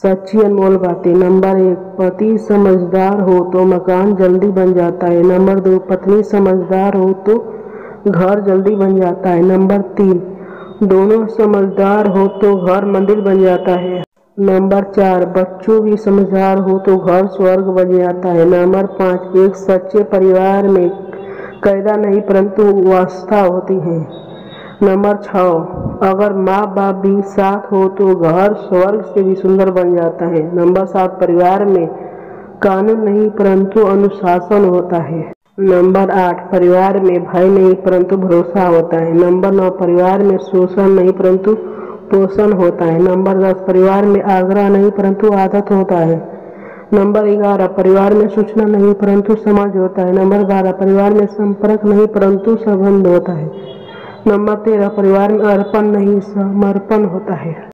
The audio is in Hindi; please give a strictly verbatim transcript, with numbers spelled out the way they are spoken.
सच्ची अनमोल बातें। नंबर एक, पति समझदार हो तो मकान जल्दी बन जाता है। नंबर दो, पत्नी समझदार हो तो घर जल्दी बन जाता है। नंबर तीन, दोनों समझदार हो तो घर मंदिर बन जाता है। नंबर चार, बच्चों भी समझदार हो तो घर स्वर्ग बन जाता है। नंबर पाँच, एक सच्चे परिवार में कायदा नहीं परंतु व्यवस्था होती है। नंबर छः, अगर माँ बाप भी साथ हो तो घर स्वर्ग से भी सुंदर बन जाता है। नंबर सात, परिवार में कानून नहीं परंतु अनुशासन होता है। नंबर आठ, परिवार में भय नहीं परंतु भरोसा होता है। नंबर नौ, परिवार में शोषण नहीं परंतु पोषण होता है। नंबर दस, परिवार में आग्रह नहीं परंतु आदत होता है। नंबर ग्यारह, परिवार में सूचना नहीं परंतु समझ होता है। नंबर बारह, परिवार में संपर्क नहीं परंतु संबंध होता है। नंबर तेरह, परिवार में अर्पण नहीं समर्पण होता है।